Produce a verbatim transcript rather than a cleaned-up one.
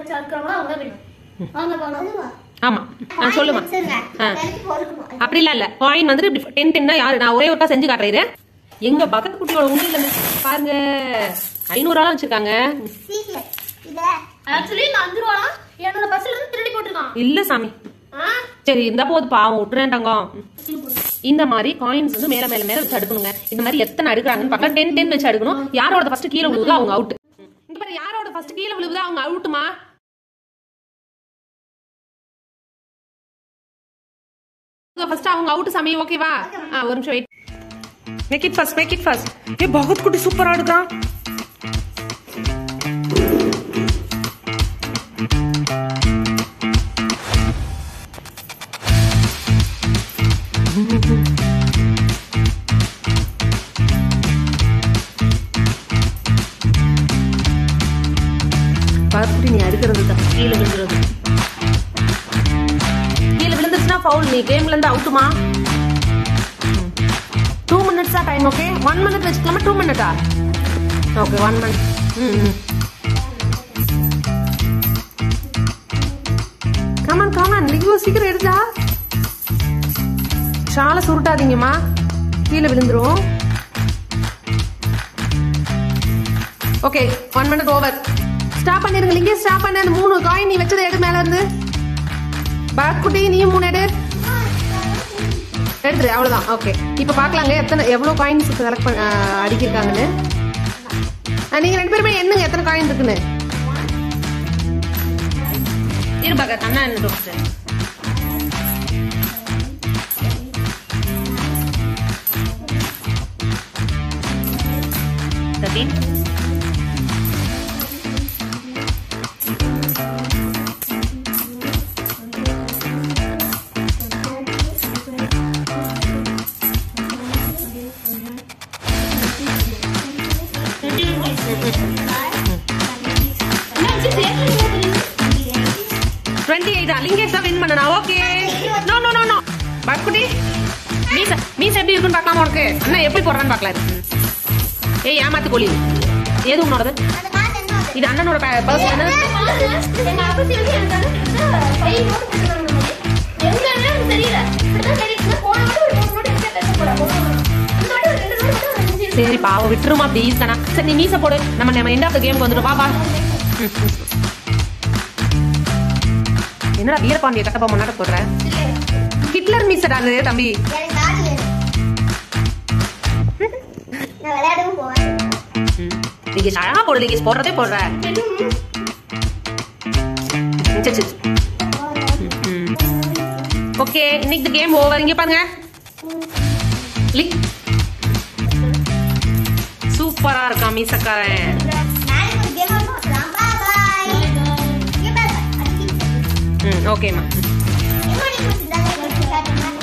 ஆமா நான் சொல்லுமா அப்படி இல்ல இல்ல காயின் வந்து டென் டென்னா யாரு நான் ஒரே ஒருக்கா செஞ்சு காட்டுறேன். எங்க பக்கத்து குட்டியோட உண்டியில பாருங்க ஐநூறு ரூபா வச்சிருக்காங்க. இல்ல சாமி சரி இந்த போது பாவம் விட்டுறேன் தங்கம். இந்த மாதிரி காயின்ஸ் வந்து மேல மேல மேல வச்சு அடுக்கணுங்க. இந்த மாதிரி எத்தனை அடுக்குறாங்கன்னு பார்க்கலாம். டென் டென் வச்சு அடுக்கணும். யாரோட ஃபர்ஸ்ட் கீழே விழுவுதோ அவங்க அவுட். இந்த மாதிரி யாரோட ஃபர்ஸ்ட் கீழே விழுவுதோ அவங்க அவுட்டுமா. ஃபர்ஸ்ட் அவங்க அவுட் சாமி ஓகேவா. ஒரு நிமிஷம் wait. Make it first make it first. ஏ பகத் குட்டி சூப்பரா அடுக்குறான். பார்த்துட்டு நீ அடுக்கிறது தான் கீழே விழுந்துறது. கீழே விழுந்துச்சுன்னா ஃபவுல். நீ கேம்ல இருந்து அவுட்டுமா. டூ மினிட்ஸா டைம். ஓகே ஒன் மினிட் வச்சுக்கலாமா டூ மினிட்டா. Okay one minute. ம் கமான் கமான் லியோ சீக்கிரம் எடுத்தா. ஷாலை சுருட்டாதீங்கம்மா கீழே விழுந்துரும். Okay one minute over. Stop பண்ணிருங்க. இங்கே ஸ்டாப் பண்ண. அந்த மூணு காயின் நீ வச்சதை எடு மேல இருந்து. பாக்குட்டி நீயும் மூணு எடு எடுத்துரு. அவ்வளவுதான். ஓகே இப்ப பாக்கலாங்க எத்தனை எவ்வளவு காயின்ஸ் செலக்ட் பண்ண அடிக்கிருக்காங்கன்னு. நீங்க ரெண்டு பேருமே என்னங்க எத்தனை காயின் இருக்குன்னு இருப்பாங்க. கண்ணா என்ன தேர்ட்டீன் டுவெண்ட்டி எயிட் லிங்கேஷ் தான் வின் பண்ணனா. Okay no no no no பாக்குடி மீச மீச எப்படி இருக்குன்னு பார்க்கலாம். உனக்கு அண்ணா எப்படி போடுறான்னு பார்க்கலாம். ஏய் ஏமாத்து கோழி ஏது உன்னோடது. இது அண்ணனோட பர்ஸ். சரி பாவம் விட்டுருமா ப்ளீஸ் தானா. சரி நீ மீச போடு. நம்ம நம்ம எண்ட் ஆஃப் த கேமுக்கு வந்துடும். வா வா. என்னடா வீரபாண்டிய கட்டப்பா முன்னாடி போடுற. ஹிட்லர் மீசடா அது தம்பி. லிங்கேஷ் அழகா போடு. லிங்கேஷ் போடுறதே போடுற. ஓகே இன்னைக்கு கேம் ஓவர். இங்க பாருங்க சூப்பரா இருக்கா மீசக்காரன். ஓகேம்மா